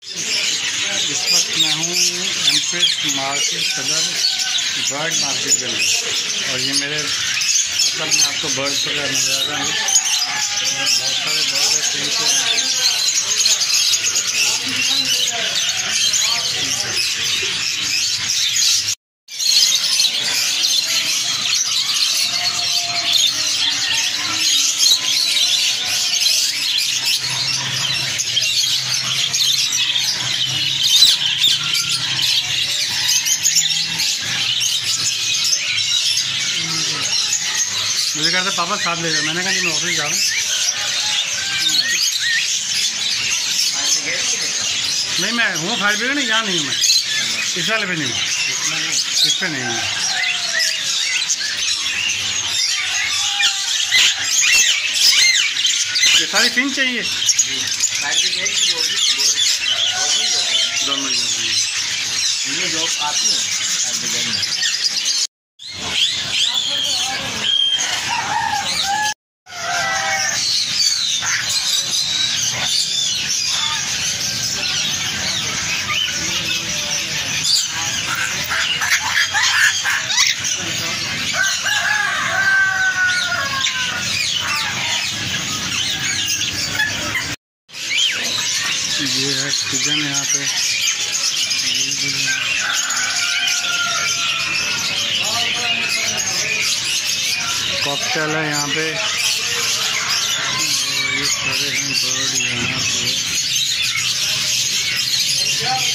इस वक्त मैं हूँ Empress market Saddar bird market के अंदर, और ये मेरे मतलब मैं आपको बर्ड वगैरह नजर आ रहा है। बहुत सारे बर्ड है, फिंच है। मुझे कहते पापा साथ ले जाओ, मैंने कहा मैं ऑफिस जा रहा हूँ। नहीं मैं हूँ खाली पे नहीं, यहाँ नहीं हूँ मैं, इस वाले पे नहीं हूँ, इस पे नहीं हूँ। ये सारी फिंच चाहिए दोनों जॉब आती है। ये है किचन, यहाँ पे कॉकटेल है यहाँ पे। ये सारे हैं बर्ड यहाँ पे।